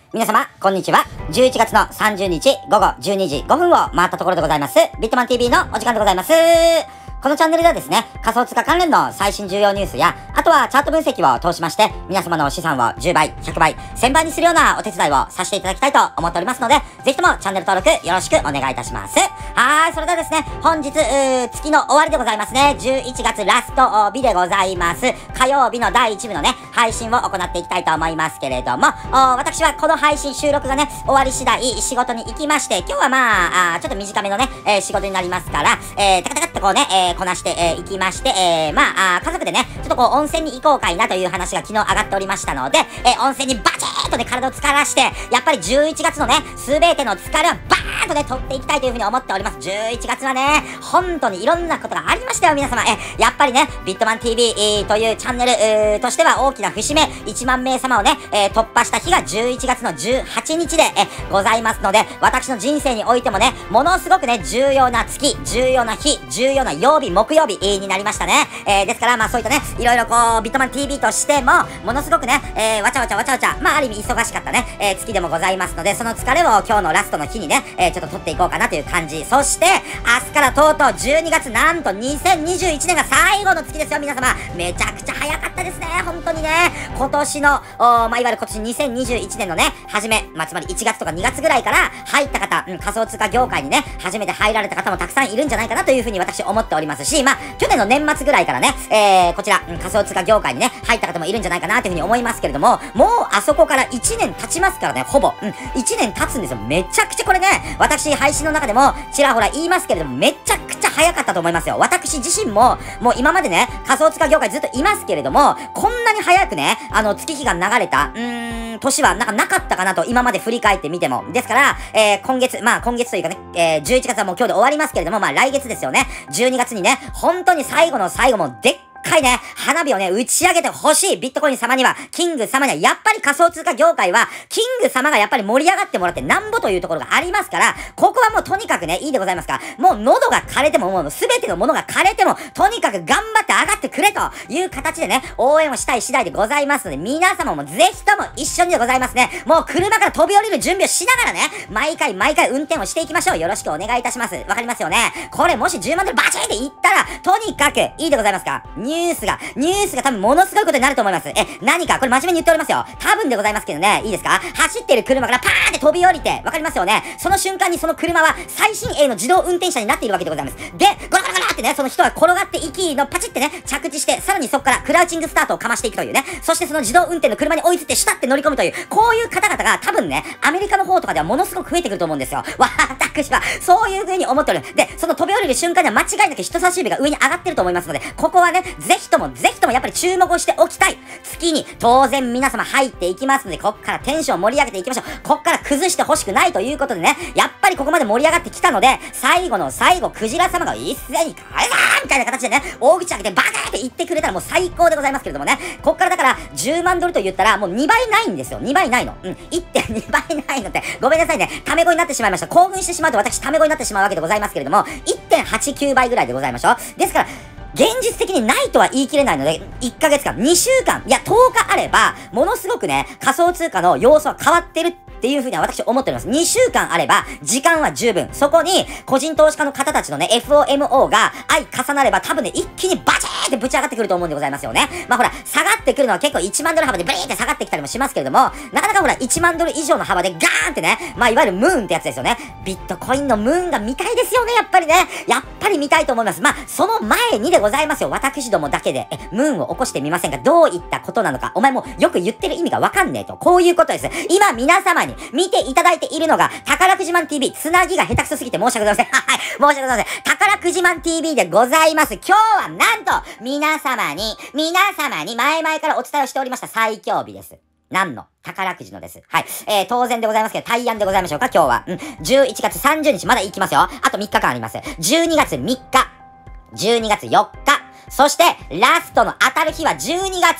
皆様、こんにちは。11月の30日午後12時5分を回ったところでございます。ビットマン TV のお時間でございます。このチャンネルではですね、仮想通貨関連の最新重要ニュースや、あとはチャート分析を通しまして、皆様の資産を10倍、100倍、1000倍にするようなお手伝いをさせていただきたいと思っておりますので、ぜひともチャンネル登録よろしくお願いいたします。それではですね、本日、月の終わりでございますね。11月ラスト日でございます。火曜日の第1部のね、配信を行っていきたいと思いますけれども、私はこの配信収録がね、終わり次第仕事に行きまして、今日はちょっと短めのね、仕事になりますから、タカタカってこうね、こなしていきまして、家族でね、ちょっとこう温泉に行こうかいなという話が昨日上がっておりましたので、温泉にバチーンとね、体を浸からして、やっぱり11月のね、すべての疲れをバーンとね、取っていきたいというふうに思っております。11月はね、本当にいろんなことがありましたよ、皆様。やっぱりね、ビットマン TV、というチャンネル、としては大きな節目、1万名様をね、突破した日が11月の18日で、ございますので、私の人生においてもね、ものすごくね、重要な月、重要な日、重要な曜日、木曜日になりましたね。ですから、そういったね、いろいろこう、ビットマン TV としても、ものすごくね、わちゃわちゃ、ある意味忙しかったね、月でもございますので、その疲れを今日のラストの日にね、ちょっと取っていこうかなという感じ。そして、明日からとうとう12月、なんと2021年が最後の月ですよ、皆様。めちゃくちゃ早かったですね、本当にね。今年の、いわゆる今年2021年のね、初め、つまり1月とか2月ぐらいから入った方、仮想通貨業界にね、初めて入られた方もたくさんいるんじゃないかなというふうに私思っておりますし、去年の年末ぐらいからね、こちら、仮想通貨業界にね、入った方もいるんじゃないかなというふうに思いますけれども、もうあそこから1年経ちますからね、ほぼ。1年経つんですよ。めちゃくちゃこれね、私配信の中でもちらほら言いますけれども、めちゃくちゃ早かったと思いますよ。私自身も、もう今までね、仮想通貨業界ずっといますけれども、こんなに早くね、月日が流れた、年はなかったかなと、今まで振り返ってみても。ですから、今月というかね、11月はもう今日で終わりますけれども、来月ですよね。12月にね、本当に最後の最後もでっかいね、花火をね、打ち上げてほしいビットコイン様には、キング様には、やっぱり仮想通貨業界は、キング様がやっぱり盛り上がってもらってなんぼというところがありますから、ここはもうとにかくね、いいでございますか。もう喉が枯れても、もうすべてのものが枯れても、とにかく頑張って上がってくれという形でね、応援をしたい次第でございますので、皆様もぜひとも一緒にでございますね。もう車から飛び降りる準備をしながらね、毎回運転をしていきましょう。よろしくお願いいたします。わかりますよね。これもし10万ドルバチーって言ったら、とにかくいいでございますか。ニュースが多分ものすごいことになると思います。何か、これ真面目に言っておりますよ。多分でございますけどね、いいですか？走っている車からパーンって飛び降りて、わかりますよね？その瞬間にその車は最新鋭の自動運転車になっているわけでございます。で、ゴラゴラゴラってね、その人は転がっていきのパチってね、着地して、さらにそこからクラウチングスタートをかましていくというね、そしてその自動運転の車に追いついてシュタって乗り込むという、こういう方々が多分ね、アメリカの方とかではものすごく増えてくると思うんですよ。私は、そういう風に思っておる。で、その飛び降りる瞬間には間違いなく人差し指が上に上がってると思いますので、ここはね、ぜひともやっぱり注目をしておきたい月に当然皆様入っていきますので、こっからテンションを盛り上げていきましょう。こっから崩してほしくないということでね、やっぱりここまで盛り上がってきたので、最後の最後、クジラ様が一斉に帰らーみたいな形でね、大口開けてバカーって言ってくれたらもう最高でございますけれどもね、こっからだから10万ドルと言ったらもう2倍ないんですよ。2倍ないの。1.2 倍ないのって、ごめんなさいね、タメ語になってしまいました。興奮してしまうと私タメ語になってしまうわけでございますけれども、1.89 倍ぐらいでございましょう。ですから、現実的にないとは言い切れないので、1ヶ月間、2週間、いや10日あれば、ものすごくね、仮想通貨の要素は変わってるっていう風には私思っております。2週間あれば、時間は十分。そこに、個人投資家の方たちのね、FOMO が相重なれば、多分ね、一気にバチーってぶち上がってくると思うんでございますよね。ほら、下がってくるのは結構1万ドル幅でブリーって下がってきたりもしますけれども、なかなかほら、1万ドル以上の幅でガーンってね、いわゆるムーンってやつですよね。ビットコインのムーンが見たいですよね、やっぱりね。やっぱり見たいと思います。その前にでございますよ。私どもだけで、ムーンを起こしてみませんか？どういったことなのか。お前もよく言ってる意味がわかんねえと。こういうことです。今皆様に見ていただいているのが、宝くじマン TV、つなぎが下手くそすぎて申し訳ございません。はい、申し訳ございません。宝くじマン TV でございます。今日はなんと、皆様に、前々からお伝えをしておりました最強日です。何の宝くじのです。はい。当然でございますけど、大安でございましょうか、今日は。11月30日、まだ行きますよ。あと3日間あります。12月3日、12月4日、そして、ラストの当たる日は12月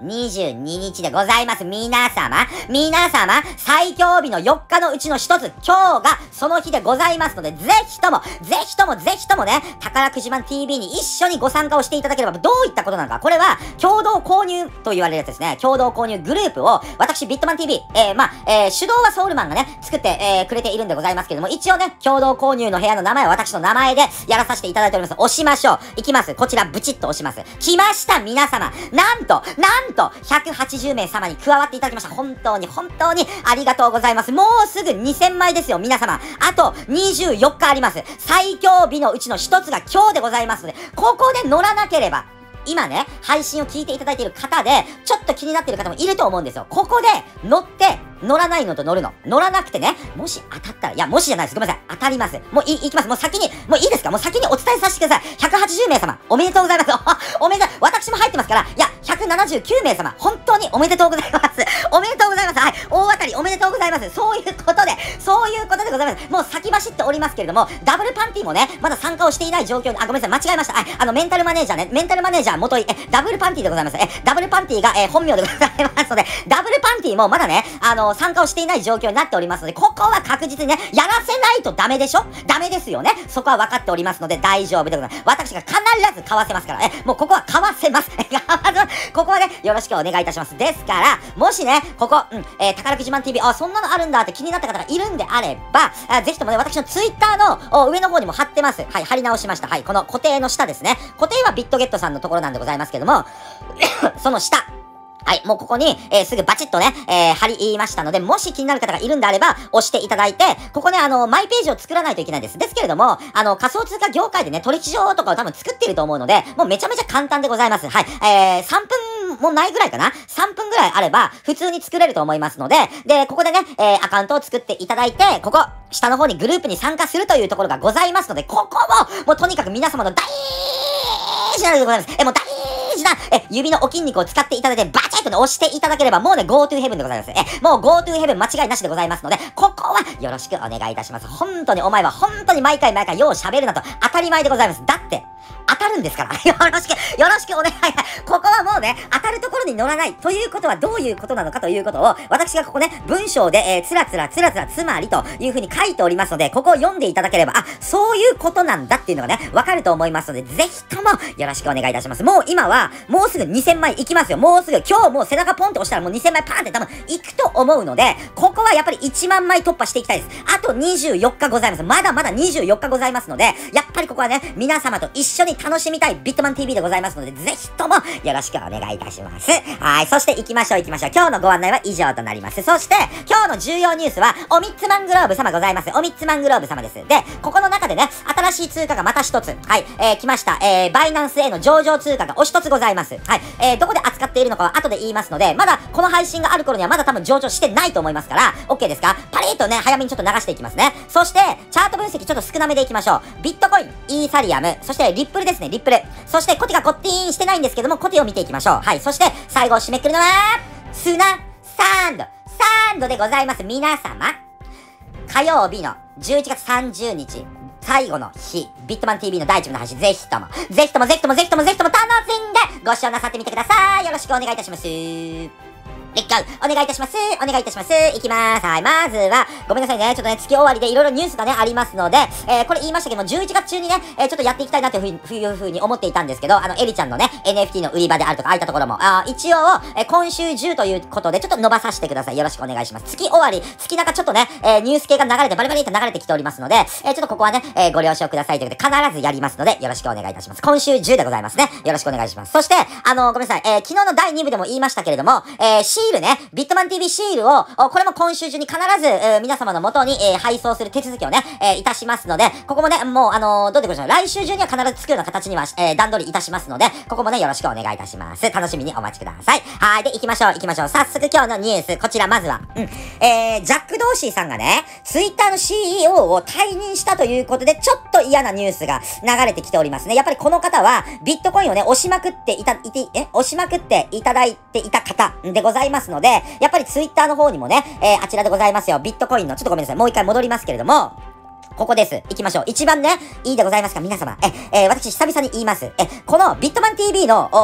22日でございます。皆様、最強日の4日のうちの一つ、今日がその日でございますので、ぜひともね、宝くじマン TV に一緒にご参加をしていただければ、どういったことなのか。これは、共同購入と言われるやつですね。共同購入グループを、私、ビットマン TV、主導はソウルマンがね、作って、くれているんでございますけれども、一応ね、共同購入の部屋の名前は私の名前でやらさせていただいております。押しましょう。いきます。こちら、ブチッと押します。来ました、皆様。なんと、180名様に加わっていただきました。本当にありがとうございます。もうすぐ2000枚ですよ、皆様。あと24日あります。最強日のうちの一つが今日でございますので、ここで乗らなければ、今ね、配信を聞いていただいている方で、ちょっと気になっている方もいると思うんですよ。ここで乗って、乗らないのと乗るの。乗らなくてね、もし当たったら、いや、もしじゃないです。ごめんなさい。当たります。もういきます。もう先に、もういいですか？もう先にお伝えさせてください。180名様、おめでとうございます。おめでとう。私も入ってますから、いや、179名様、本当におめでとうございます。おめでとうございます。はい。大当たりおめでとうございます。そういうことでございます。もう先走っておりますけれども、ダブルパンティもね、まだ参加をしていない状況に、ごめんなさい。間違えました。メンタルマネージャー元井、ダブルパンティでございます。ダブルパンティが、本名でございますので、ダブルパンティもまだね、参加をしていない状況になっておりますので、ここは確実にね、やらせないとダメでしょ？ダメですよね。そこは分かっておりますので大丈夫でございます。私が必ず買わせますから、もうここは買わせます。ここはね、よろしくお願いいたします。ですから、もしね、ここ、宝くじマン TV、そんなのあるんだって気になった方がいるんであれば、ぜひともね、私のツイッターの上の方にも貼ってます。はい、貼り直しました。はい、この固定の下ですね。固定はビットゲットさんのところなんでございますけども、その下。はい、もうここに、すぐバチッとね、貼りましたので、もし気になる方がいるんであれば、押していただいて、ここね、マイページを作らないといけないです。ですけれども、仮想通貨業界でね、取引所とかを多分作っていると思うので、もうめちゃめちゃ簡単でございます。はい、3分もないぐらいかな？ 3 分ぐらいあれば、普通に作れると思いますので、で、ここでね、アカウントを作っていただいて、ここ、下の方にグループに参加するというところがございますので、ここもうとにかく皆様の大事なのでございます。もう大事な、指のお筋肉を使っていただいて、バチッとね、押していただければ、もうね、GoTo Heaven でございます。もう GoTo Heaven 間違いなしでございますので、ここはよろしくお願いいたします。本当にお前は本当に毎回よう喋るなと当たり前でございます。だって、当たるんですから。よろしくお願い。ここはもうね、当たるところに乗らない。ということはどういうことなのかということを、私がここね、文章で、つらつら、つまりという風に書いておりますので、ここを読んでいただければ、そういうことなんだっていうのがね、わかると思いますので、ぜひともよろしくお願いいたします。もう今は、もうすぐ2000枚いきますよ。もうすぐ、今日もう背中ポンって押したらもう2000枚パーンって多分いくと思うので、ここはやっぱり1万枚突破していきたいです。あと24日ございます。まだまだ24日ございますので、やっぱりここはね、皆様と一緒に楽しみたいビットマン TV でございますので、ぜひともよろしくお願いいたします。はい。そして行きましょう。今日のご案内は以上となります。そして、今日の重要ニュースは、おみっつマングローブ様ございます。おみっつマングローブ様です。で、ここの中でね、新しい通貨がまた一つ、はい、来ました。バイナンスへの上場通貨がお一つございます。はい。どこで扱っているのかは後で言いますので、まだこの配信がある頃にはまだ多分上場してないと思いますから、OK ですか？パリッとね、早めにちょっと流していきますね。そして、チャート分析ちょっと少なめでいきましょう。ビットコイン、イーサリアム、そしてリップルですね、リップル。そして、コテがコッティーンしてないんですけども、コテを見ていきましょう。はい。そして、最後締めくくるのは、砂サンドでございます。皆様、火曜日の11月30日、最後の日、ビットマン TV の第1部の配信、ぜひとも楽しんでご視聴なさってみてください。よろしくお願いいたします。レッカーお願いいたします。いきまーす。はい。まずは、ごめんなさいね。ちょっとね、月終わりでいろいろニュースがね、ありますので、これ言いましたけども、11月中にね、ちょっとやっていきたいなというふうに思っていたんですけど、エリちゃんのね、NFT の売り場であるとか、ああいったところも、一応、今週中ということで、ちょっと伸ばさせてください。よろしくお願いします。月終わり、月中ちょっとね、ニュース系が流れて、バリバリって流れてきておりますので、ちょっとここはね、ご了承くださいということで、必ずやりますので、よろしくお願いいたします。今週中でございますね。よろしくお願いします。そして、ごめんなさい、昨日の第2部でも言いましたけれども、シールね、ビットマン TV シールを、これも今週中に必ず、皆様の元に、配送する手続きをね、いたしますので、ここもね、もう、どうでございましょう。来週中には必ずつくような形には、段取りいたしますので、ここもね、よろしくお願いいたします。楽しみにお待ちください。はい。で、行きましょう。早速今日のニュース、こちらまずは、ジャック・ドーシーさんがね、ツイッターの CEO を退任したということで、ちょっと嫌なニュースが流れてきておりますね。やっぱりこの方は、ビットコインをね、押しまくっていただいていた方でございますので、やっぱりツイッターの方にもね、あちらでございますよ。ビットコインの、ちょっとごめんなさい。もう一回戻りますけれども、ここです。行きましょう。一番ね、いいでございますか、皆様。私、久々に言います。このビットマン TV の、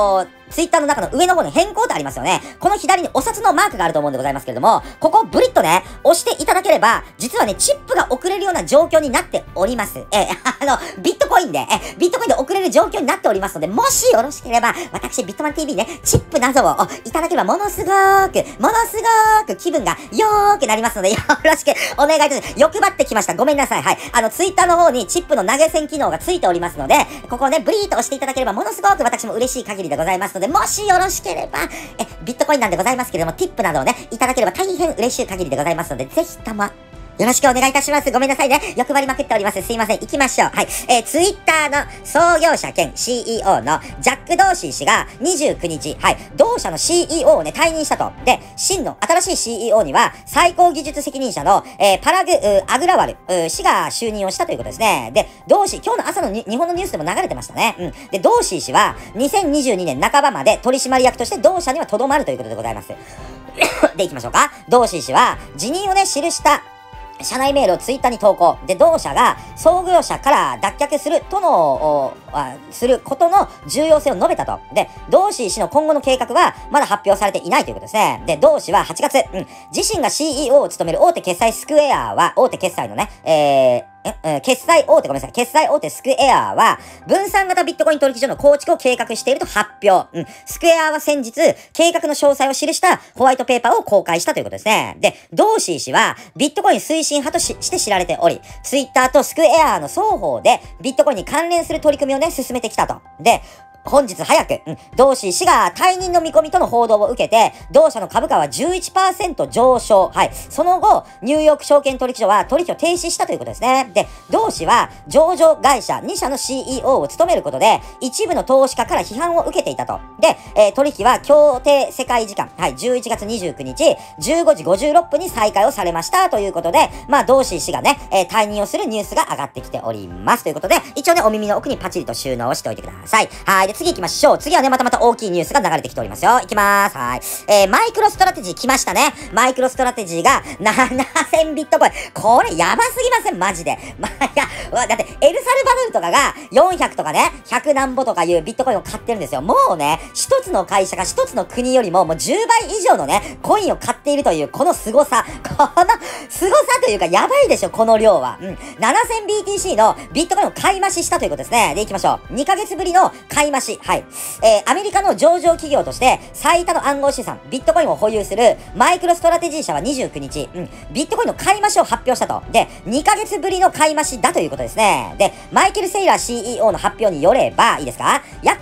ツイッターの中の上の方に変更ってありますよね。この左にお札のマークがあると思うんでございますけれども、ここをブリッとね、押していただければ、実はね、チップが送れるような状況になっております。ビットコインで送れる状況になっておりますので、もしよろしければ、私、ビットマン TV ね、チップなどをいただければ、ものすごく気分がよーくなりますので、よろしくお願いいたします。欲張ってきました。ごめんなさい。はい。ツイッターの方にチップの投げ銭機能がついておりますので、ここをね、ブリーと押していただければ、ものすごく私も嬉しい限りでございますので、もしよろしければ、ビットコインなんでございますけれども、ティップなどをね、いただければ大変嬉しい限りでございますので、ぜひとも、よろしくお願いいたします。ごめんなさいね。欲張りまくっております。すいません。行きましょう。はい。ツイッターの創業者兼 CEO のジャック・ドーシー氏が29日、はい、同社の CEO をね、退任したと。で、真の新しい CEO には、最高技術責任者の、パラグ・アグラワル氏が就任をしたということですね。で、ドーシー、今日の朝の日本のニュースでも流れてましたね。うん。で、ドーシー氏は、2022年半ばまで取締役として同社には留まるということでございます。で、行きましょうか。ドーシー氏は、辞任をね、記した社内メールをツイッターに投稿。で、同社が創業者から脱却することの重要性を述べたと。で、ドーシー氏の今後の計画はまだ発表されていないということですね。で、ドー氏は8月、自身が CEO を務める大手決済スクエアは、大手決済のね、決済大手スクエアは、分散型ビットコイン取引所の構築を計画していると発表。スクエアは先日、計画の詳細を記したホワイトペーパーを公開したということですね。で、ドーシー氏は、ビットコイン推進派として知られており、ツイッターとスクエアの双方で、ビットコインに関連する取り組みをね、進めてきたと。で、本日早く、ドーシー氏が退任の見込みとの報道を受けて、同社の株価は 11% 上昇。はい。その後、ニューヨーク証券取引所は取引を停止したということですね。で、同氏は上場会社2社の CEO を務めることで、一部の投資家から批判を受けていたと。で、取引は協定世界時間、はい、11月29日、15時56分に再開をされましたということで、まあ、ドーシー氏がね、退任をするニュースが上がってきております。ということで、一応ね、お耳の奥にパチリと収納をしておいてください。はい。で、次行きましょう。次はね、また大きいニュースが流れてきておりますよ。行きまーす。はい。マイクロストラテジー来ましたね。マイクロストラテジーが7000ビットコイン。これやばすぎませんマジで。だって、エルサルバドルとかが400とかね、100何ぼとかいうビットコインを買ってるんですよ。もうね、一つの会社が一つの国よりももう10倍以上のね、コインを買っているという、この凄さ。この凄さというか、やばいでしょ、この量は。7000BTC のビットコインを買い増ししたということですね。で、行きましょう。2ヶ月ぶりの買い増し。はい。アメリカの上場企業として最多の暗号資産、ビットコインを保有するマイクロストラテジー社は29日、ビットコインの買い増しを発表したと。で、2ヶ月ぶりの買い増しだということですね。で、マイケル・セイラー CEO の発表によれば、いいですか？約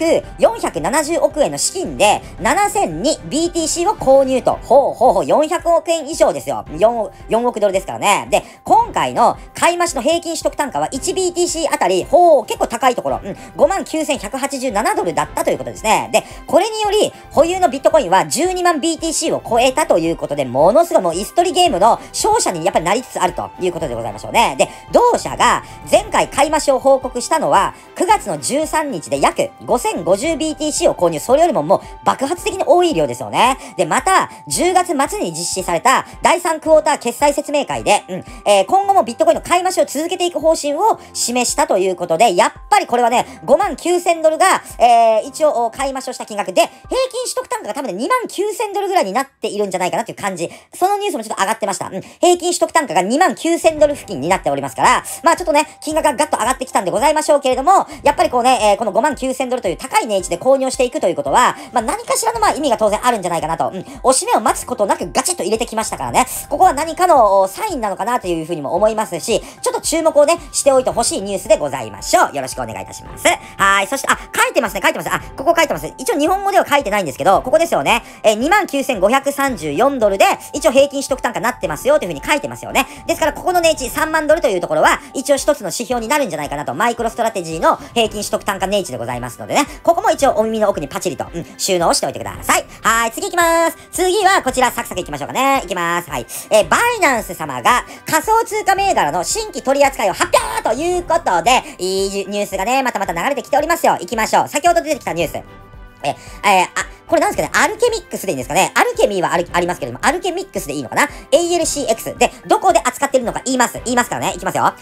470億円の資金で 7002BTC を購入と。400億円以上ですよ。4億ドルですからね。で、今回の買い増しの平均取得単価は 1BTC あたり、結構高いところ、59,187ドルだったということですね。で、これにより、保有のビットコインは12万 BTC を超えたということで、ものすごいもう椅子取りゲームの勝者にやっぱりなりつつあるということでございましょうね。で、同社が前回買い増しを報告したのは、9月の13日で約 5050BTC を購入。それよりももう爆発的に多い量ですよね。で、また、10月末に実施された第3クォーター決済説明会で、今後もビットコインの買い増しを続けていく方針を示したということで、やっぱりこれはね、59,000ドルが、一応買い増しをした金額で、平均取得単価が多分ね、29,000ドルぐらいになっているんじゃないかなっていう感じ。そのニュースもちょっと上がってました。平均取得単価が29,000ドル付近になっておりますから、まあちょっとね、金額がガッと上がってきたんでございましょうけれども、やっぱりこうね、この59,000ドルという高い値打ちで購入していくということは、まあ何かしらのまあ意味が当然あるんじゃないかなと。押し目を待つことなくガチッと入れてきましたからね。ここは何かのサインなのかなというふうにも思いますし、ちょっと注目をね、しておいてほしいニュースでございましょう。よろしくお願いいたします。はい。そして、書いてますね。ここ書いてます。一応日本語では書いてないんですけど、ここですよね。29,534ドルで、一応平均取得単価になってますよというふうに書いてますよね。ですから、ここの値打ち3万ドルというところは、一応一つの指標になるんじゃないかなと、マイクロストラテジーの平均取得単価値でございますのでね、ここも一応お耳の奥にパチリと、収納しておいてください。はい、次行きます。次はこちら、サクサク行きましょうかね。行きます。はい。バイナンス様が仮想通貨銘柄の新規取扱いを発表ということで、いいニュースがね、また流れてきておりますよ。行きましょう。先ほど出てきたニュース。これなんですかね、アルケミックスでいいんですかね。アルケミーはありますけれども、アルケミックスでいいのかな。 ALCX で、どこで扱っているのか言いますからね。いきますよ。暗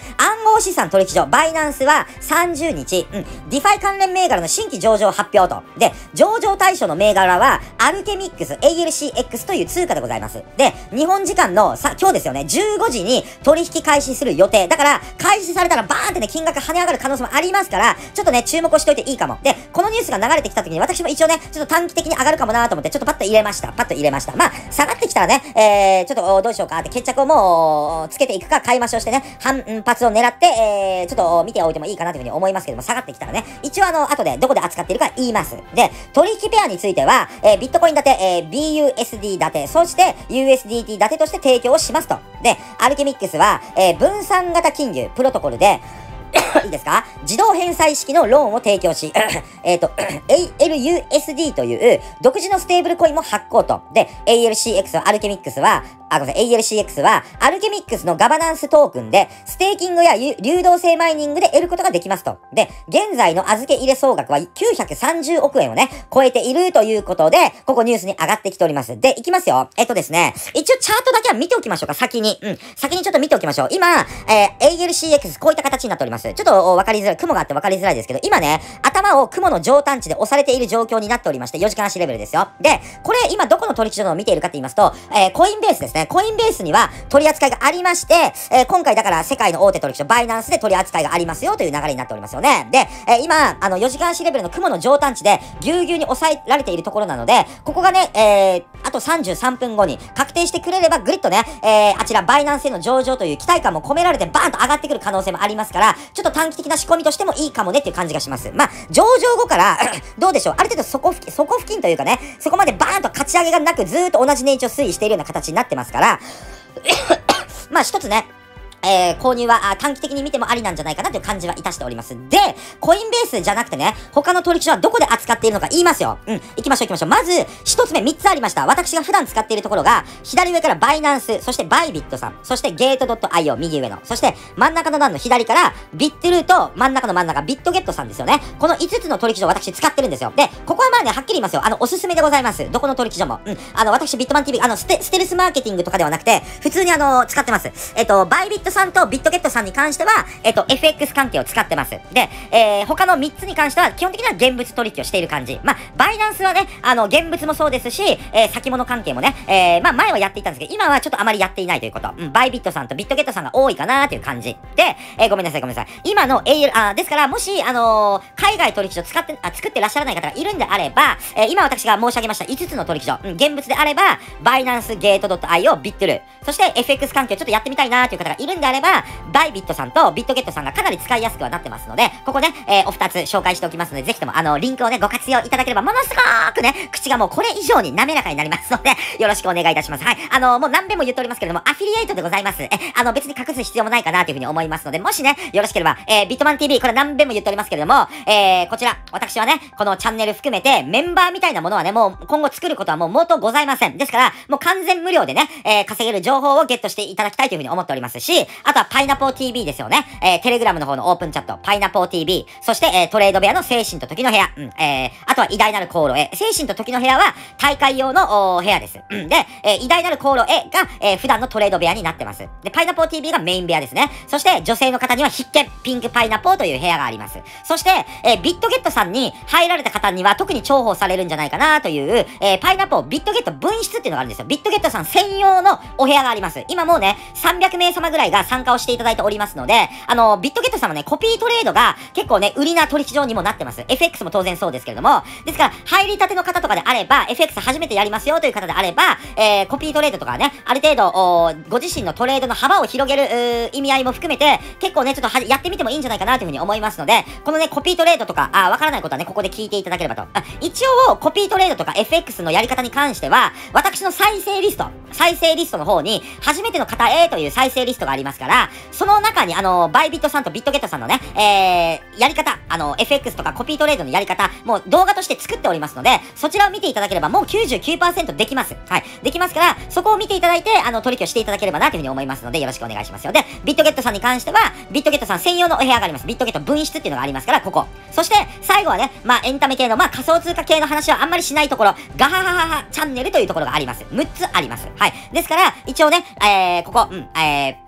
合資産取引所、バイナンスは30日、ディファイ関連銘柄の新規上場発表と。で、上場対象の銘柄は、アルケミックス ALCX という通貨でございます。で、日本時間の今日ですよね、15時に取引開始する予定。だから、開始されたらバーンってね、金額跳ね上がる可能性もありますから、ちょっとね、注目をしておいていいかも。で、このニュースが流れてきた時に、私も一応ね、ちょっと短期的に上がるかもなと思って、ちょっとパッと入れました。まあ、下がってきたらね、ちょっとどうしようかって決着をもう、つけていくか、買い増しをしてね、反発を狙って、ちょっと見ておいてもいいかなというふうに思いますけども、下がってきたらね、一応後でどこで扱っているか言います。で、取引ペアについては、ビットコイン建て、BUSD 建て、そして USDT 建てとして提供をしますと。で、アルケミックスは、分散型金融プロトコルで、いいですか？自動返済式のローンを提供し、ALUSD という独自のステーブルコインも発行と。で、ALCX はアルケミックスは、ALCX はアルケミックスのガバナンストークンで、ステーキングや流動性マイニングで得ることができますと。で、現在の預け入れ総額は930億円をね、超えているということで、ここニュースに上がってきております。で、いきますよ。ですね、一応チャートだけは見ておきましょうか、先に。先にちょっと見ておきましょう。今、ALCX こういった形になっております。ちょっと分かりづらい、雲があって分かりづらいですけど、今ね、頭を雲の上端地で押されている状況になっておりまして、4時間足レベルですよ。で、これ今どこの取引所を見ているかって言いますと、コインベースですね。コインベースには取り扱いがありまして、今回だから世界の大手取引所、バイナンスで取り扱いがありますよという流れになっておりますよね。で、今、4時間足レベルの雲の上端地でぎゅうぎゅうに抑えられているところなので、ここがね、あと33分後に確定してくれればグリッとね、あちらバイナンスへの上場という期待感も込められてバーンと上がってくる可能性もありますから、ちょっと短期的な仕込みとしてもいいかもねっていう感じがします。まあ、上場後からどうでしょう、ある程度底付近というかね、そこまでバーンと勝ち上げがなくずーっと同じ値位置を推移しているような形になってますからまあ一つね、購入は短期的に見てもありなんじゃないかなという感じはいたしております。で、コインベースじゃなくてね、他の取引所はどこで扱っているのか言いますよ。行きましょう。まず、一つ目3つありました。私が普段使っているところが、左上からバイナンス、そしてバイビットさん、そしてゲート .io 右上の、そして真ん中の段の左からビットルート、真ん中ビットゲットさんですよね。この5つの取引所を私使ってるんですよ。で、ここはまあね、はっきり言いますよ。おすすめでございます。どこの取引所も。私ビットマン TV、ステルスマーケティングとかではなくて、普通に使ってます。バイビットさんとビットゲットさんに関しては、FX 関係を使ってます。で、他の3つに関しては、基本的には現物取引をしている感じ。まあ、バイナンスはね、現物もそうですし、先物関係もね、まあ、前はやっていたんですけど、今はちょっとあまりやっていないということ。バイビットさんとビットゲットさんが多いかなという感じ。で、ごめんなさい。今の ですから、もし、海外取引所作ってらっしゃらない方がいるんであれば、今私が申し上げました5つの取引所、現物であれば、バイナンス、ゲート .io、ビットルー、そして FX 関係をちょっとやってみたいなという方がいるんであれば、バイビットさんとビットゲットさんがかなり使いやすくはなってますので、ここね、お二つ紹介しておきますので、ぜひともリンクをね、ご活用いただければ、ものすごーくね、口がもうこれ以上に滑らかになりますので、よろしくお願いいたします。はい。もう何遍も言っておりますけれども、アフィリエイトでございます。別に隠す必要もないかなというふうに思いますので、もしね、よろしければ、ビットマン TV、これ何遍も言っておりますけれども、こちら、私はね、このチャンネル含めて、メンバーみたいなものはね、もう今後作ることはもう毛頭ございません。ですから、もう完全無料でね、稼げる情報をゲットしていただきたいというふうに思っておりますし、あとはパイナポー TV ですよね。テレグラムの方のオープンチャット、パイナポー TV、そして、トレード部屋の精神と時の部屋、あとは偉大なる航路へ、精神と時の部屋は大会用の部屋です。で、偉大なる航路へが、普段のトレード部屋になってます。で、パイナポー TV がメイン部屋ですね。そして、女性の方には必見、ピンクパイナポーという部屋があります。そして、ビットゲットさんに入られた方には特に重宝されるんじゃないかなという、パイナポービットゲット分室っていうのがあるんですよ。ビットゲットさん専用のお部屋があります。今もうね、300名様ぐらいが参加をしていただいておりますので、ビットゲットさんはね、コピートレードが結構ね、売りな取引所にもなってます。FX も当然そうですけれども、ですから、入りたての方とかであれば、FX 初めてやりますよという方であれば、コピートレードとかね、ある程度、ご自身のトレードの幅を広げる、意味合いも含めて、結構ね、ちょっとやってみてもいいんじゃないかなというふうに思いますので、このね、コピートレードとか、わからないことはね、ここで聞いていただければと。一応、コピートレードとか FX のやり方に関しては、私の再生リストの方に、初めての方へという再生リストがありますから、その中に、バイビットさんとビットゲットさんのね、やり方、FX とかコピートレードのやり方、もう動画として作っておりますので、そちらを見ていただければもう 99% できます。はい。できますから、そこを見ていただいて、取引をしていただければなというふうに思いますので、よろしくお願いしますよ。で、ビットゲットさんに関しては、ビットゲットさん専用のお部屋があります。ビットゲット分室っていうのがありますから、ここ。そして、最後はね、まあ、エンタメ系の、まあ、仮想通貨系の話はあんまりしないところ、ガハハハハチャンネルというところがあります。6つあります。はい。ですから、一応ね、ここ、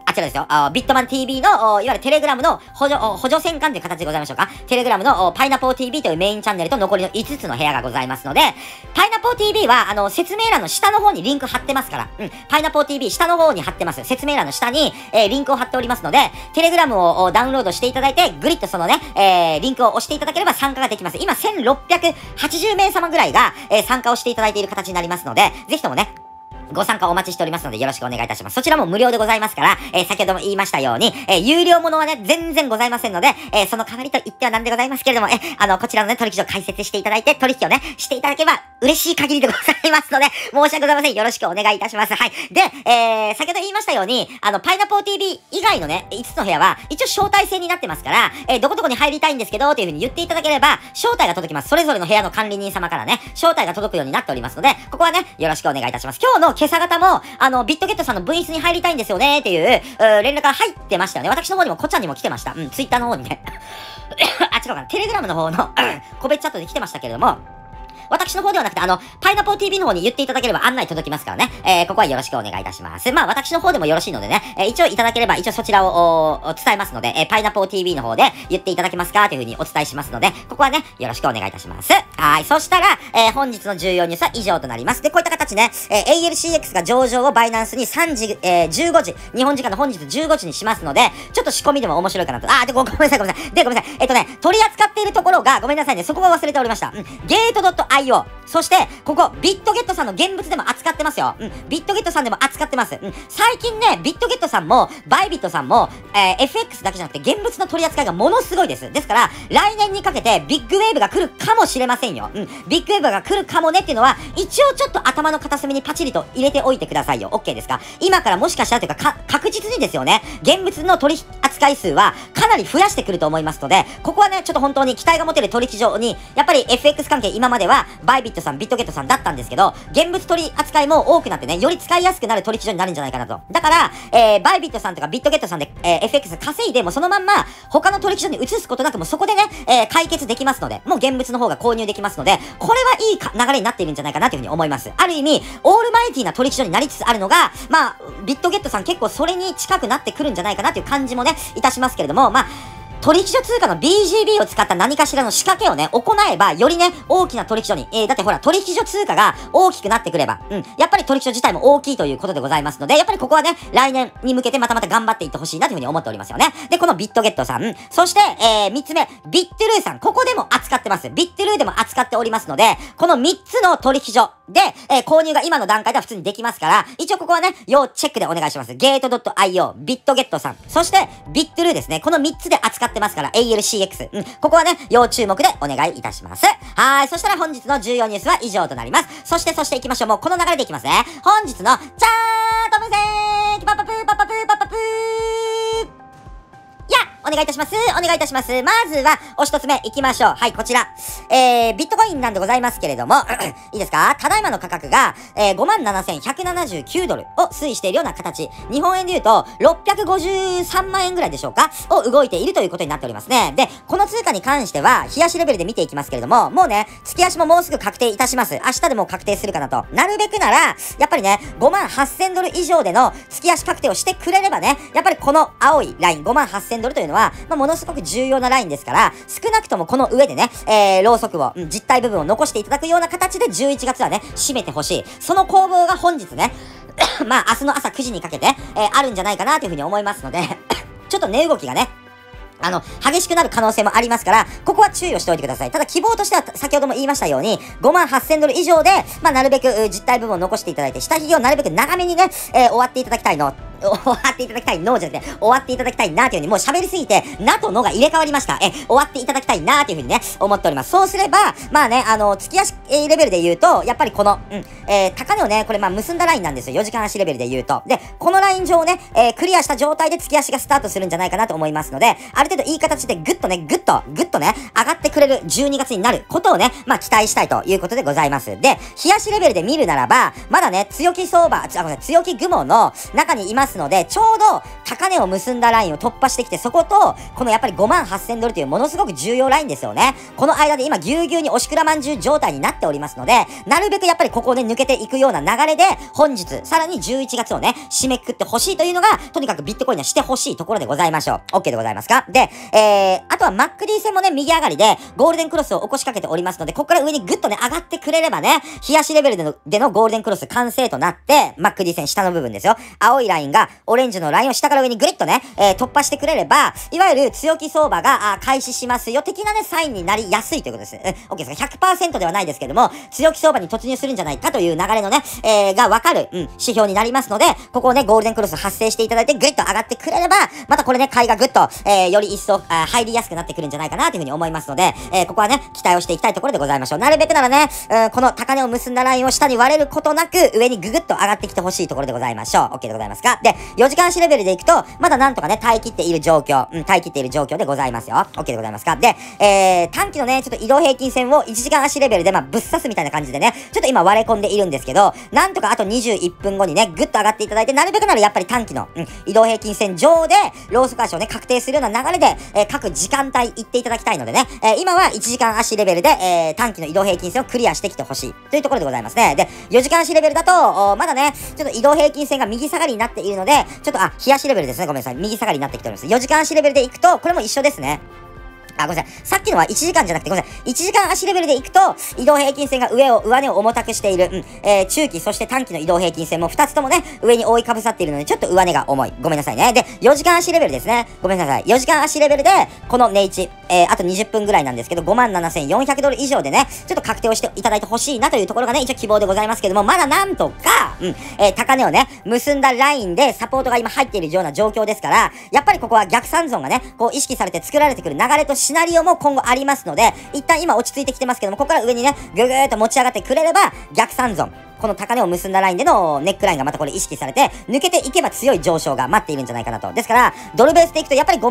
あちらですよ、ビットマン TV の、いわゆるテレグラムの補助戦艦という形でございましょうか。テレグラムのパイナポー TV というメインチャンネルと残りの5つの部屋がございますので、パイナポー TV は、説明欄の下の方にリンク貼ってますから、パイナポー TV 下の方に貼ってます。説明欄の下に、リンクを貼っておりますので、テレグラムをダウンロードしていただいて、グリッとそのね、リンクを押していただければ参加ができます。今、1680名様ぐらいが、参加をしていただいている形になりますので、ぜひともね、ご参加お待ちしておりますのでよろしくお願いいたします。そちらも無料でございますから、先ほども言いましたように、有料ものはね、全然ございませんので、その代わりと言ってはなんでございますけれども、こちらのね、取引所を開設していただいて、取引をね、していただければ嬉しい限りでございますので、申し訳ございません。よろしくお願いいたします。はい。で、先ほど言いましたように、パイナポー TV 以外のね、5つの部屋は、一応招待制になってますから、どこどこに入りたいんですけど、という風に言っていただければ、招待が届きます。それぞれの部屋の管理人様からね、招待が届くようになっておりますので、ここはね、よろしくお願いいたします。今日の今朝方も、ビットゲットさんの分室に入りたいんですよね、っていう、連絡が入ってましたよね。私の方にも、こっちゃんにも来てました。ツイッターの方にね。あ、違うかな。テレグラムの方の個別チャットで来てましたけれども、私の方ではなくて、パイナポー TV の方に言っていただければ案内届きますからね。ここはよろしくお願いいたします。まあ、私の方でもよろしいのでね、一応いただければ、一応そちらを伝えますので、パイナポー TV の方で言っていただけますかというふうにお伝えしますので、ここはね、よろしくお願いいたします。はい。そしたら、本日の重要ニュースは以上となります。で、こういった形ね、ALCX が上場をバイナンスに15時、日本時間の本日15時にしますので、ちょっと仕込みでも面白いかなと。で、ごめんなさい、ごめんなさい。で、ごめんなさい。取り扱っているところが、ごめんなさいね、そこが忘れておりました。ゲート .io。そして、ここ、ビットゲットさんの現物でも扱ってますよ。ビットゲットさんでも扱ってます。最近ね、ビットゲットさんも、バイビットさんも、FX だけじゃなくて、現物の取り扱いがものすごいです。ですから、来年にかけて、ビッグウェーブが来るかもしれませんよ。ビッグウェーブが来るかもねっていうのは、一応ちょっと頭の片隅にパチリと入れておいてくださいよ。OK ですか？今からもしかしたらというか、確実にですよね、現物の取り扱い数は、かなり増やしてくると思いますので、ここはね、ちょっと本当に期待が持てる取引所に、やっぱり FX 関係今までは、バイビットさん、ビットゲットさんだったんですけど、現物取り扱いも多くなってね、より使いやすくなる取引所になるんじゃないかなと。だから、バイビットさんとかビットゲットさんで、FX 稼いでもそのまんま、他の取引所に移すことなくもうそこでね、解決できますので、もう現物の方が購入できますので、これはいい流れになっているんじゃないかなというふうに思います。ある意味、オールマイティな取引所になりつつあるのが、まあ、ビットゲットさん結構それに近くなってくるんじゃないかなという感じもね、いたしますけれども、まあ、取引所通貨の BGB を使った何かしらの仕掛けをね、行えば、よりね、大きな取引所に、だってほら、取引所通貨が大きくなってくれば、やっぱり取引所自体も大きいということでございますので、やっぱりここはね、来年に向けてまた頑張っていってほしいなというふうに思っておりますよね。で、このビットゲットさん、そして、3つ目、ビットルーさん、ここでも扱ってます。ビットルーでも扱っておりますので、この3つの取引所で、購入が今の段階では普通にできますから、一応ここはね、要チェックでお願いします。ゲート .io、ビットゲットさん、そして、ビットルーですね。この3つで扱ってますから、ALCX。ここはね、要注目でお願いいたします。はい。そしたら本日の重要ニュースは以上となります。そして行きましょう。もうこの流れでいきますね。本日のチャート分析パパプーパパプーパパプーお願いいたします。お願いいたします。まずは、お一つ目いきましょう。はい、こちら。ビットコインなんでございますけれども、いいですか？ただいまの価格が、57,179ドルを推移しているような形。日本円で言うと、653万円ぐらいでしょうかを動いているということになっておりますね。で、この通貨に関しては、冷やしレベルで見ていきますけれども、もうね、月足ももうすぐ確定いたします。明日でも確定するかなと。なるべくなら、やっぱりね、58,000ドル以上での月足確定をしてくれればね、やっぱりこの青いライン、58,000ドルというのは、まあ、ものすごく重要なラインですから、少なくともこの上でね、ローソクを、実体部分を残していただくような形で11月はね、締めてほしい。その攻防が本日ね、まあ、明日の朝9時にかけて、あるんじゃないかなというふうに思いますので、ちょっと値動きがね、激しくなる可能性もありますから、ここは注意をしておいてください。ただ希望としては、先ほども言いましたように、58,000ドル以上で、まあ、なるべく実体部分を残していただいて、下髭をなるべく長めにね、終わっていただきたいの。終わっていただきたいのじゃなくて、終わっていただきたいなというふうに、もう喋りすぎて、なとのが入れ替わりました。終わっていただきたいなというふうにね、思っております。そうすれば、まあね、月足レベルで言うと、やっぱりこの、高値をね、これまあ結んだラインなんですよ。4時間足レベルで言うと。で、このライン上をね、クリアした状態で月足がスタートするんじゃないかなと思いますので、ある程度いい形でぐっとね、ぐっとね、上がってくれる12月になることをね、まあ期待したいということでございます。で、冷やしレベルで見るならば、まだね、強気相場、強気雲の中にいますますので、ちょうど高値を結んだラインを突破してきて、そこと、このやっぱり58,000ドルというものすごく重要ラインですよね。この間で今ぎゅうぎゅうにおしくらまんじゅう状態になっておりますので、なるべくやっぱりここをね、抜けていくような流れで、本日、さらに11月をね、締めくくってほしいというのが、とにかくビットコインにはしてほしいところでございましょう。OK でございますか？で、あとは MACD 線もね、右上がりで、ゴールデンクロスを起こしかけておりますので、ここから上にぐっとね、上がってくれればね、冷やしレベルでのゴールデンクロス完成となって、MACD 線下の部分ですよ。青いラインが、オレンジのラインを下から上にぐりっとね、突破してくれれば、いわゆる強気相場が開始しますよ、的なね、サインになりやすいということです。OK ですか？ 100% ではないですけども、強気相場に突入するんじゃないかという流れのね、がわかる、指標になりますので、ここをね、ゴールデンクロス発生していただいて、ぐっと上がってくれれば、またこれね、買いがぐっと、より一層、入りやすくなってくるんじゃないかなというふうに思いますので、ここはね、期待をしていきたいところでございましょう。なるべくならね、この高値を結んだラインを下に割れることなく、上にぐぐっと上がってきてほしいところでございましょう。OK でございますか？で、4時間足レベルでいくと、まだなんとかね、耐え切っている状況、耐え切っている状況でございますよ。OK でございますか？で、短期のね、ちょっと移動平均線を1時間足レベルで、ぶっ刺すみたいな感じでね、ちょっと今割れ込んでいるんですけど、なんとかあと21分後にね、ぐっと上がっていただいて、なるべくならやっぱり短期の、移動平均線上で、ローソク足をね、確定するような流れで、各時間帯行っていただきたいのでね、今は1時間足レベルで、短期の移動平均線をクリアしてきてほしいというところでございますね。で、4時間足レベルだと、まだね、ちょっと移動平均線が右下がりになっているので、ちょっと、日足レベルですね。ごめんなさい。右下がりになってきております。4時間足レベルで行くと、これも一緒ですね。ごめんなさい。さっきのは1時間じゃなくて、ごめんなさい。1時間足レベルで行くと、移動平均線が上値を重たくしている。中期、そして短期の移動平均線も2つともね、上に覆いかぶさっているので、ちょっと上値が重い。ごめんなさいね。で、4時間足レベルですね。ごめんなさい。4時間足レベルで、この値位置、あと20分ぐらいなんですけど、57,400ドル以上でね、ちょっと確定をしていただいてほしいなというところがね、一応希望でございますけども、まだなんとか、高値をね、結んだラインでサポートが今入っているような状況ですから、やっぱりここは逆三尊がね、こう意識されて作られてくる流れとシナリオも今後ありますので、一旦今落ち着いてきてますけども、ここから上にね、ぐぐーっと持ち上がってくれれば、逆三尊。この高値を結んだラインでのネックラインがまたこれ意識されて、抜けていけば強い上昇が待っているんじゃないかなと。ですから、ドルベースでいくとやっぱり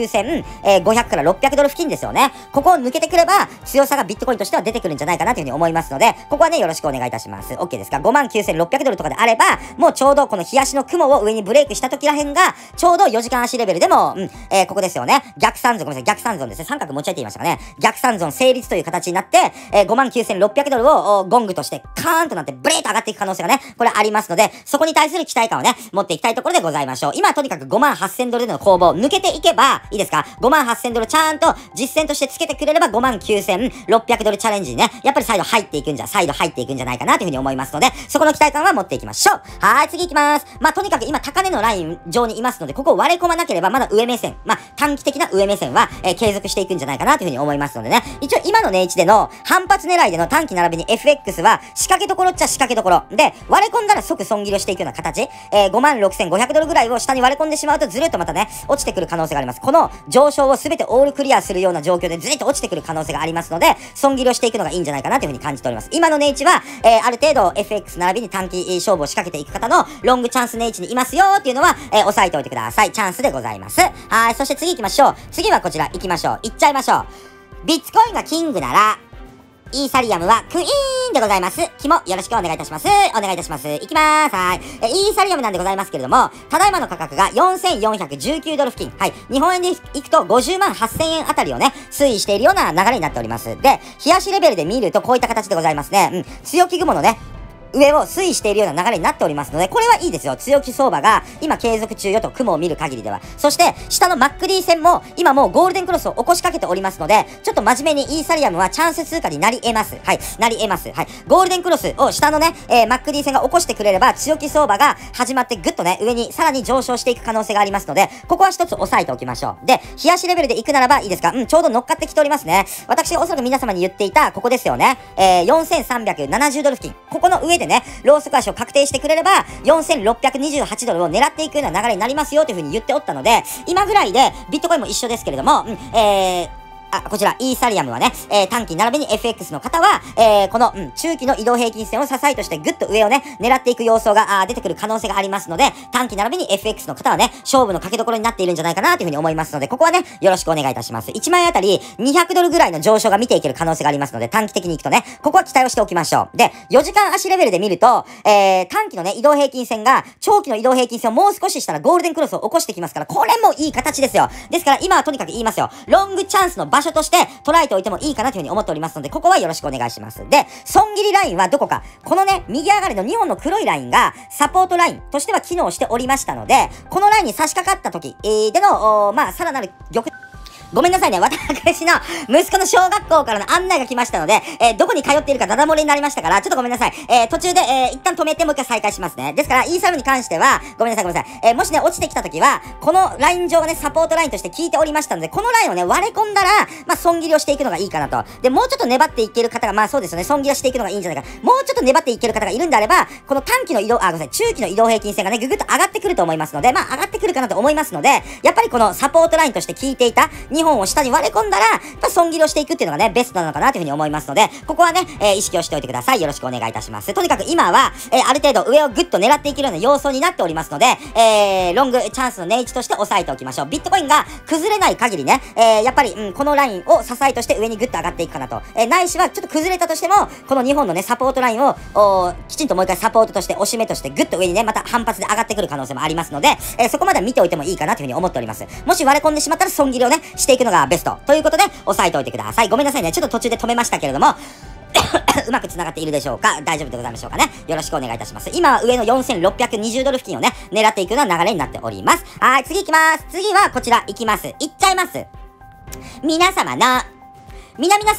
59,500から600ドル付近ですよね。ここを抜けてくれば、強さがビットコインとしては出てくるんじゃないかなというふうに思いますので、ここはね、よろしくお願いいたします。OK ですか？ 59,600 ドルとかであれば、もうちょうどこの日足の雲を上にブレイクした時らへんが、ちょうど4時間足レベルでも、ここですよね。逆三尊、ごめんなさい、逆三尊ですね。三角持ち上げて言いましたかね。逆三尊成立という形になって、59,600 ドルをゴングとしてカーンとなってブレーと上がっていく可能性がね、これありますので、そこに対する期待感をね、持っていきたいところでございましょう。今はとにかく58,000 ドルでの攻防を抜けていけば、いいですか？ 58,000 ドルちゃんと実践としてつけてくれれば59,600 ドルチャレンジにね、やっぱり再度入っていくんじゃないかなというふうに思いますので、そこの期待感は持っていきましょう。はい、次行きます。とにかく今高値のライン上にいますので、ここを割れ込まなければまだ上目線、短期的な上目線は、継続していくんじゃないかなというふうに思いますのでね、一応今の値位置での反発狙いでの短期並びに FX は仕掛けどころっちゃ仕掛けどころ。で、割れ込んだら即損切りをしていくような形。56,500 ドルぐらいを下に割れ込んでしまうとずるっとまたね、落ちてくる可能性があります。この上昇をすべてオールクリアするような状況でずっと落ちてくる可能性がありますので、損切りをしていくのがいいんじゃないかなというふうに感じております。今の値位置は、ある程度 FX 並びに短期勝負を仕掛けていく方のロングチャンス値位置にいますよっていうのは、押さえておいてください。チャンスでございます。はい、そして次行きましょう。次はこちら行きましょう。行っちゃいましょう。ビッツコインがキングなら、イーサリアムはクイーンでございます。肝よろしくお願いいたします。お願いいたします。いきまーす。はい。イーサリアムなんでございますけれども、ただいまの価格が4,419 ドル付近。はい。日本円でいくと50万8,000円あたりをね、推移しているような流れになっております。で、冷やしレベルで見るとこういった形でございますね。強気雲のね、上を推移しているような流れになっておりますので、これはいいですよ。強気相場が今継続中よと雲を見る限りでは。そして、下の MACD 線も今もうゴールデンクロスを起こしかけておりますので、ちょっと真面目にイーサリアムはチャンス通貨になり得ます。はい。なり得ます。はい。ゴールデンクロスを下のね、MACD 線が起こしてくれれば、強気相場が始まってぐっとね、上にさらに上昇していく可能性がありますので、ここは一つ押さえておきましょう。で、冷やしレベルで行くならばいいですか？ちょうど乗っかってきておりますね。私がおそらく皆様に言っていた、ここですよね。4,370 ドル付近。ここの上でね、ローソク足を確定してくれれば、4,628 ドルを狙っていくような流れになりますよというふうに言っておったので、今ぐらいで、ビットコインも一緒ですけれども、 こちら、イーサリアムはね、短期並びに FX の方は、この、中期の移動平均線を支えとしてぐっと上をね、狙っていく様相が出てくる可能性がありますので、短期並びに FX の方はね、勝負の掛けどころになっているんじゃないかなというふうに思いますので、ここはね、よろしくお願いいたします。1万円あたり200ドルぐらいの上昇が見ていける可能性がありますので、短期的にいくとね、ここは期待をしておきましょう。で、4時間足レベルで見ると、短期のね、移動平均線が、長期の移動平均線をもう少ししたらゴールデンクロスを起こしてきますから、これもいい形ですよ。ですから、今はとにかく言いますよ。ロングチャンスの場所として捉えておいてもいいかなというふうに思っておりますので、ここはよろしくお願いします。で、損切りラインはどこか。このね、右上がりの2本の黒いラインが、サポートラインとしては機能しておりましたので、このラインに差し掛かった時、での、さらなるごめんなさいね。私の息子の小学校からの案内が来ましたので、どこに通っているかダダ漏れになりましたから、ちょっとごめんなさい。途中で、一旦止めてもう一回再開しますね。ですから、イーサムに関しては、ごめんなさい。もしね、落ちてきた時は、このライン上がね、サポートラインとして効いておりましたので、このラインをね、割れ込んだら、損切りをしていくのがいいかなと。で、もうちょっと粘っていける方が、そうですよね、損切りをしていくのがいいんじゃないか。もうちょっと粘っていける方がいるんであれば、この短期の移動、ごめんなさい、中期の移動平均線がね、ぐぐっと上がってくると思いますので、上がってくるかなと思いますので、やっぱりこのサポートラインとして効いていた2本を下に割れ込んだら、損切りをしていくっていうのがね、ベストなのかなというふうに思いますので、ここはね、意識をしておいてください。よろしくお願いいたします。とにかく今は、ある程度上をぐっと狙っていけるような様相になっておりますので、ロングチャンスの値打ちとして押さえておきましょう。ビットコインが崩れない限りね、やっぱり、このラインを支えとして上にぐっと上がっていくかなと。ないしはちょっと崩れたとしても、この2本のね、サポートラインを、きちんともう一回サポートとして、押し目としてぐっと上にね、また反発で上がってくる可能性もありますので、そこまでは見ておいてもいいかなというふうに思っております。もし割れ込んでしまったら損切りをね、していくのがベスト。ということで、押さえておいてください。ごめんなさいね。ちょっと途中で止めましたけれども、うまく繋がっているでしょうか？大丈夫でございましょうかね？よろしくお願いいたします。今は上の4620ドル付近をね、狙っていくような流れになっております。はい、次行きます。次はこちら行きます。行っちゃいます。皆様の大好き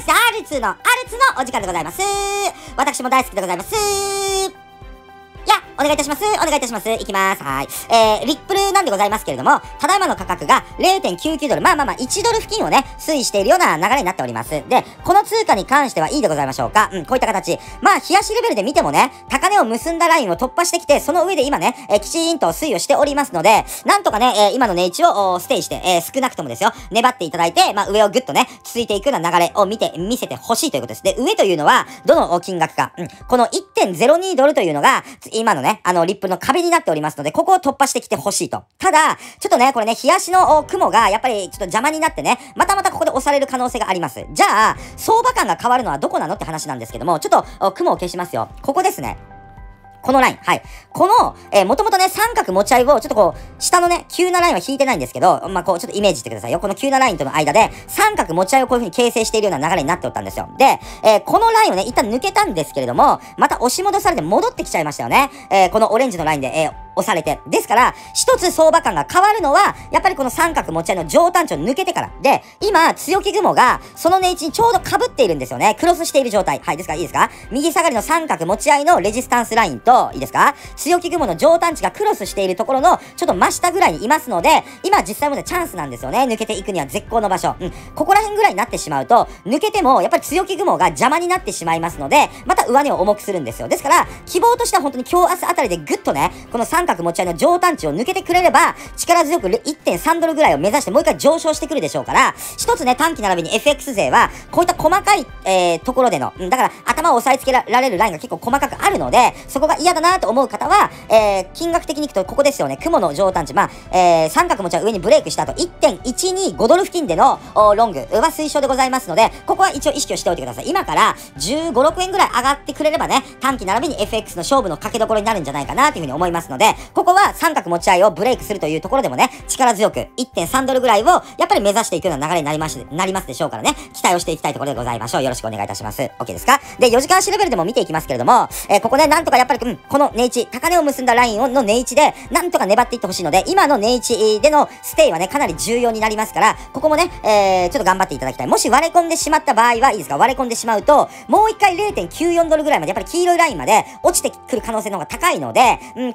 R2 のお時間でございます。私も大好きでございます。お願いいたします。いきます。はい。リップルなんでございますけれども、ただいまの価格が 0.99 ドル。1ドル付近をね、推移しているような流れになっております。で、この通貨に関してはいいでございましょうか。こういった形。冷やしレベルで見てもね、高値を結んだラインを突破してきて、その上で今ね、きちんと推移をしておりますので、なんとかね、今の値打ちをステイして、少なくともですよ、粘っていただいて、上をぐっとね、続いていくような流れを見せてほしいということです。で、上というのは、どの金額か。この 1.02 ドルというのが、今のね、リップルの壁になっておりますので、ここを突破してきてほしいと。ただ、ちょっとね、これね、冷やしの雲が、やっぱりちょっと邪魔になってね、またここで押される可能性があります。じゃあ、相場感が変わるのはどこなのって話なんですけども、ちょっと、雲を消しますよ。ここですね。このライン。はい。この、もともとね、三角持ち合いを、ちょっとこう、下のね、急なラインは引いてないんですけど、ちょっとイメージしてくださいよ。この急なラインとの間で、三角持ち合いをこういう風に形成しているような流れになっておったんですよ。で、このラインをね、一旦抜けたんですけれども、また押し戻されて戻ってきちゃいましたよね。このオレンジのラインで、押されて。ですから、一つ相場感が変わるのは、やっぱりこの三角持ち合いの上端値を抜けてから。で、今、強気雲が、その値位置にちょうど被っているんですよね。クロスしている状態。はい、ですから、いいですか？右下がりの三角持ち合いのレジスタンスラインと、いいですか？強気雲の上端値がクロスしているところの、ちょっと真下ぐらいにいますので、今実際もね、チャンスなんですよね。抜けていくには絶好の場所。ここら辺ぐらいになってしまうと、抜けても、やっぱり強気雲が邪魔になってしまいますので、また上値を重くするんですよ。ですから、希望としては本当に今日明日あたりでぐっとね、この三角持ち合いの上端値を抜けてくれれば、力強く 1.3 ドルぐらいを目指してもう一回上昇してくるでしょうから、一つね、短期並びに FX 勢は、こういった細かい、ところでの、だから頭を押さえつけられるラインが結構細かくあるので、そこが嫌だなと思う方は、金額的にいくとここですよね、雲の上端値、三角持ちは上にブレイクした後、1.125 ドル付近でのロングは推奨でございますので、ここは一応意識をしておいてください。今から15、6円ぐらい上がってくれればね、短期並びに FX の勝負の掛けどころになるんじゃないかなというふうに思いますので、ここは三角持ち合いをブレイクするというところでもね、力強く 1.3 ドルぐらいをやっぱり目指していくような流れになりますでしょうからね、期待をしていきたいところでございましょう。よろしくお願いいたします。OK ですか？で、4時間足レベルでも見ていきますけれども、ここね、なんとかやっぱり、この値位置、高値を結んだラインの値位置で、なんとか粘っていってほしいので、今の値位置でのステイはね、かなり重要になりますから、ここもね、ちょっと頑張っていただきたい。もし割れ込んでしまった場合はいいですか？割れ込んでしまうと、もう一回 0.94 ドルぐらいまで、やっぱり黄色いラインまで落ちてくる可能性の方が高いので、ここはね、注意を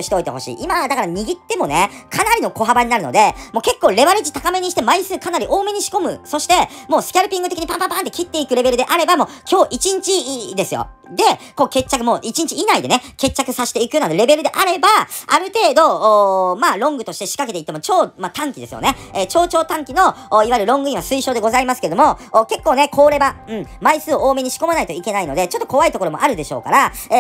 をしておいてほしい。今、だから握ってもね、かなりの小幅になるので、もう結構レバレッジ高めにして枚数かなり多めに仕込む。そして、もうスキャルピング的にパンパンパンって切っていくレベルであれば、もう今日1日ですよ。で、こう決着もう1日以内でね、決着させていくようなレベルであれば、ある程度、まあ、ロングとして仕掛けていってもまあ、短期ですよね。超短期の、いわゆるロングインは推奨でございますけども、結構ね、高レバ、枚数を多めに仕込まないといけないので、ちょっと怖いところもあるでしょうから、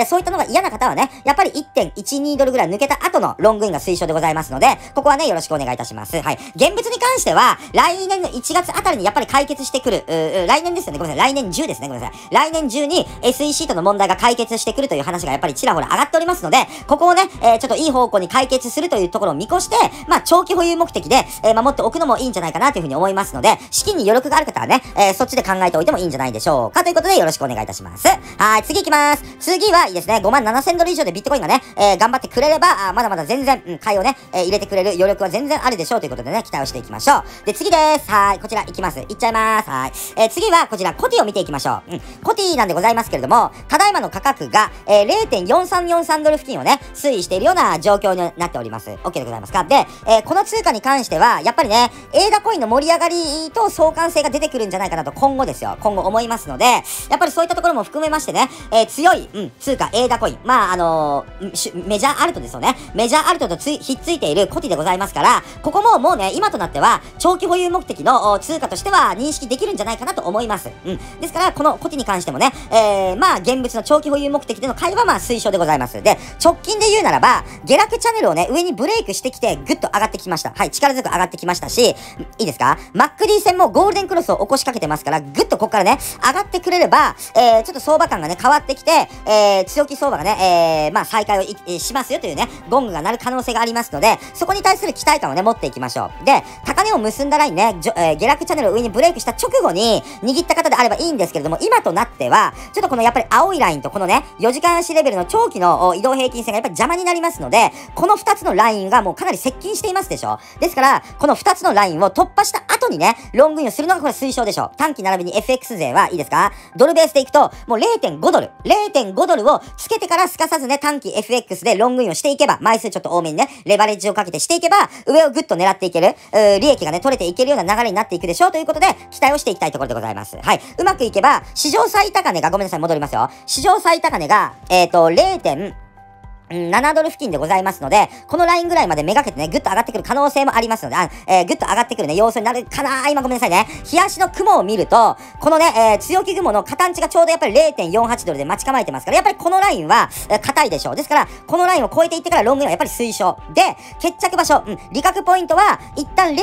そういったのが嫌な方はね、やっぱり 1.12 ドルぐらい抜けた後のロングインが推奨でございますので、ここはね、よろしくお願いいたします。はい。現物に関しては、来年の1月あたりにやっぱり解決してくる、来年ですよね。ごめんなさい。来年10ですね。ごめんなさい。来年中に SE シートの問題が解決してくるという話がやっぱりちらほら上がっておりますので、ここをね、ちょっといい方向に解決するというところを見越して、まあ、長期保有目的で、守っておくのもいいんじゃないかなというふうに思いますので、資金に余力がある方はね、そっちで考えておいてもいいんじゃないでしょうか。ということでよろしくお願いいたします。はい、次行きます。次はいいですね。57,000ドル以上でビットコインがね、頑張ってくれれば、まだまだ全然、買いをね、入れてくれる余力は全然あるでしょうということでね、期待をしていきましょう。で、次です。はい、こちら行きます。行っちゃいます。はい。次はこちら、コティを見ていきましょう。コティなんでございますけれども、ただいまの価格が、0.4343 ドル付近をね、推移しているような状況になっております。OK でございますか。で、この通貨に関しては、やっぱりね、エーダコインの盛り上がりと相関性が出てくるんじゃないかなと今後ですよ。今後思いますので、やっぱりそういったところも含めましてね、強い、通貨、エーダコイン。まあ、メジャーアルトですよね。メジャーアルトとひっついているコティでございますから、ここももうね、今となっては、長期保有目的の通貨としては認識できるんじゃないかなと思います。ですから、このコティに関してもね、まあ、現物の長期保有目的での買いはまあ推奨でございます。で、直近で言うならば、下落チャンネルをね、上にブレイクしてきて、ぐっと上がってきました。はい、力強く上がってきましたし、いいですか？ MACD 戦もゴールデンクロスを起こしかけてますから、ぐっとここからね、上がってくれれば、ちょっと相場感がね、変わってきて、強気相場がね、まあ、再開をしますよというね、ゴングが鳴る可能性がありますので、そこに対する期待感をね、持っていきましょう。で、高値を結んだラインね、下落チャンネルを上にブレイクした直後に握った方であればいいんですけれども、今となっては、ちょっとこのやっぱり青いラインとこのね、4時間足レベルの長期の移動平均線がやっぱり邪魔になりますので、この2つのラインがもうかなり接近していますでしょ。ですから、この2つのラインを突破した後にね、ロングインをするのがこれ推奨でしょ。短期並びに FX 勢はいいですか？ドルベースでいくと、もう 0.5 ドル。0.5 ドルをつけてからすかさずね、短期 FX でロングインをしていけば、枚数ちょっと多めにね、レバレッジをかけてしていけば、上をぐっと狙っていける、利益がね、取れていけるような流れになっていくでしょうということで、期待をしていきたいところでございます。はい。うまくいけば、史上最高値が、ごめんなさい、戻りますよ。史上最高値が、0.7 ドル付近でございますので、このラインぐらいまでめがけてね、ぐっと上がってくる可能性もありますので、ぐっと上がってくるね、要素になるかな。今ごめんなさいね。日足の雲を見ると、このね、強気雲の下端値がちょうどやっぱり 0.48 ドルで待ち構えてますから、やっぱりこのラインは、硬いでしょう。ですから、このラインを超えていってからロングインはやっぱり推奨。で、決着場所、利確ポイントは、一旦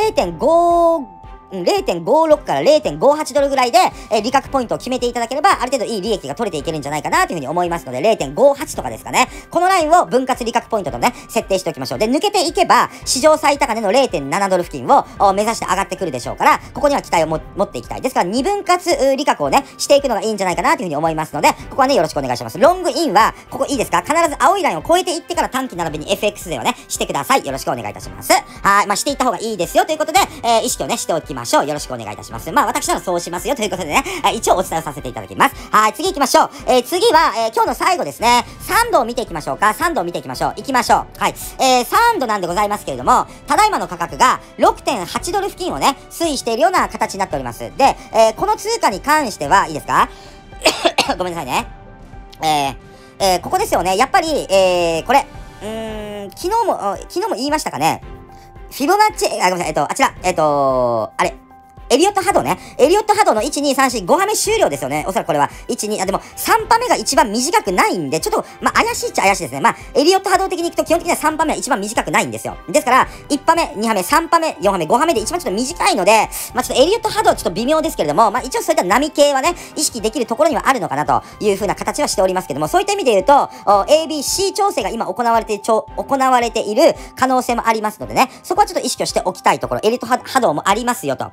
0.56 から 0.58 ドルぐらいで、利確ポイントを決めていただければ、ある程度いい利益が取れていけるんじゃないかなというふうに思いますので、0.58 とかですかね。このラインを分割利確ポイントとね、設定しておきましょう。で、抜けていけば、史上最高値の 0.7 ドル付近を目指して上がってくるでしょうから、ここには期待を持っていきたい。ですから、2分割利確をね、していくのがいいんじゃないかなというふうに思いますので、ここはね、よろしくお願いします。ロングインは、ここいいですか？必ず青いラインを超えていってから短期並びに FX でをね、してください。よろしくお願いいたします。はい。まあ、していった方がいいですよということで、意識をね、しておきましょう。よろしくお願いいたします。まあ、私ならそうしますよということでね、一応お伝えさせていただきます。はい、次行きましょう。次は、今日の最後ですね、3度を見ていきましょうか。3度を見ていきましょう。行きましょう。はい。3度なんでございますけれども、ただいまの価格が 6.8 ドル付近をね、推移しているような形になっております。で、この通貨に関しては、いいですか？ごめんなさいね。ここですよね。やっぱり、これ、昨日も言いましたかね。フィボナッチ、ごめんなさい、あちら、あれ、エリオット波動ね。エリオット波動の1、2、3、4、5波目終了ですよね。おそらくこれは。1、2、でも3波目が一番短くないんで、ちょっと、まあ、怪しいっちゃ怪しいですね。まあ、エリオット波動的に行くと基本的には3波目は一番短くないんですよ。ですから、1波目、2波目、3波目、4波目、5波目で一番ちょっと短いので、まあ、ちょっとエリオット波動はちょっと微妙ですけれども、まあ、一応そういった波形はね、意識できるところにはあるのかなという風な形はしておりますけども、そういった意味で言うと、ABC 調整が今行われている可能性もありますのでね、そこはちょっと意識をしておきたいところ、エリオット波動もありますよと。で、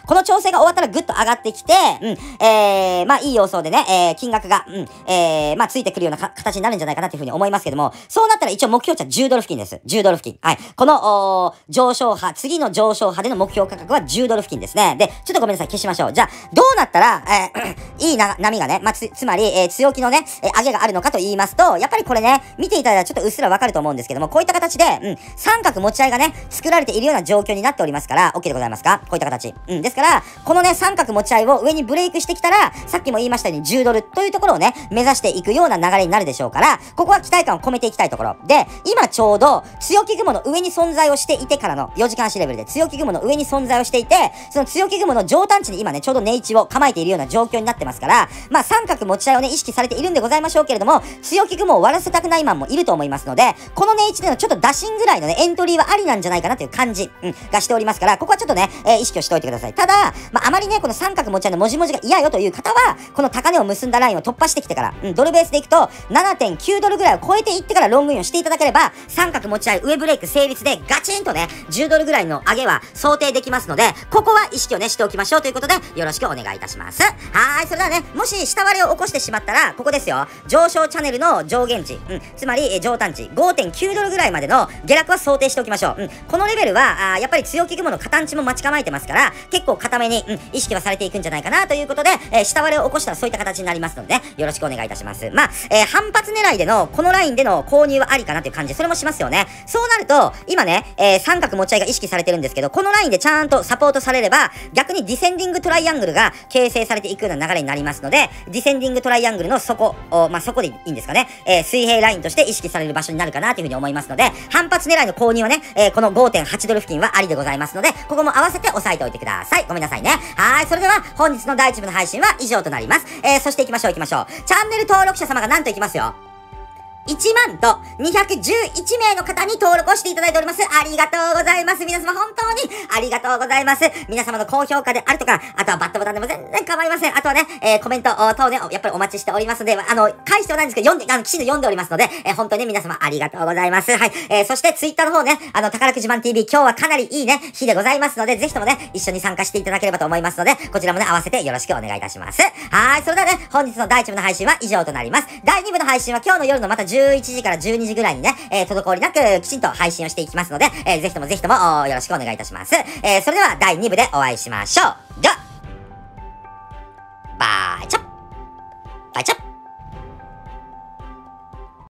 この調整が終わったらぐっと上がってきて、まあいい様相でね、金額が、まあついてくるような形になるんじゃないかなというふうに思いますけども、そうなったら一応目標値は10ドル付近です。10ドル付近。はい。この、上昇波、次の上昇波での目標価格は10ドル付近ですね。で、ちょっとごめんなさい、消しましょう。じゃあ、どうなったら、いい波がね、まあ、つまり、強気のね、上げがあるのかと言いますと、やっぱりこれね、見ていただいたらちょっとうっすらわかると思うんですけども、こういった形で、三角持ち合いがね、作られているような状況になっておりますから、OK でございますか？こういった形。ですから、このね、三角持ち合いを上にブレイクしてきたら、さっきも言いましたように10ドルというところをね、目指していくような流れになるでしょうから、ここは期待感を込めていきたいところ。で、今ちょうど、強気雲の上に存在をしていてからの、4時間足レベルで強気雲の上に存在をしていて、その強気雲の上端地に今ね、ちょうど値位置を構えているような状況になってますから、まあ三角持ち合いをね、意識されているんでございましょうけれども、強気雲を割らせたくないマンもいると思いますので、この値位置でのちょっと打診ぐらいのね、エントリーはありなんじゃないかなという感じ、がしておりますから、ここはちょっとね、意識をしておいてください。ただ、まああまりね、この三角持ち合いの文字が嫌よという方は、この高値を結んだラインを突破してきてから、ドルベースでいくと、7.9 ドルぐらいを超えていってからロングインをしていただければ、三角持ち合い上ブレイク成立でガチンとね、10ドルぐらいの上げは想定できますので、ここは意識をね、しておきましょうということで、よろしくお願いいたします。それではね、もし下割れを起こしてしまったら、ここですよ。上昇チャンネルの上限値、つまり、上端値、5.9 ドルぐらいまでの下落は想定しておきましょう。このレベルは、やっぱり強気雲の片値も待ち構えてますから、結構固めに、意識はされていくんじゃないかなということで、下割れを起こしたらそういった形になりますのでね、よろしくお願いいたします。まあ、反発狙いでの、このラインでの購入はありかなという感じ、それもしますよね。そうなると、今ね、三角持ち合いが意識されてるんですけど、このラインでちゃんとサポートされれば、逆にディセンディングトライアングルが形成されていくような流れになりますので、ディセンディングトライアングルの底、まあ、底でいいんですかね、水平ラインとして意識される場所になるかなというふうに思いますので、反発狙いの購入はね、この 5.8 ドル付近はありでございますので、ここも合わせて押さえておいてください。ごめんなさいね。それでは本日の第1部の配信は以上となります。そして行きましょう。チャンネル登録者様がなんといきますよ。1万と211名の方に登録をしていただいております。ありがとうございます。皆様本当にありがとうございます。皆様の高評価であるとか、あとはバッドボタンでも全然構いません。あとはね、コメント等ね、やっぱりお待ちしておりますので、返してはないんですけど、きちんと読んでおりますので、本当にね、皆様ありがとうございます。はい。そしてツイッターの方ね、宝くじマン TV、今日はかなりいいね、日でございますので、ぜひともね、一緒に参加していただければと思いますので、こちらもね、合わせてよろしくお願いいたします。それではね、本日の第1部の配信は以上となります。第2部の配信は今日の夜のまた11時から12時ぐらいにね、滞りなくきちんと配信をしていきますので、ぜひともよろしくお願いいたします。それでは第2部でお会いしましょう。では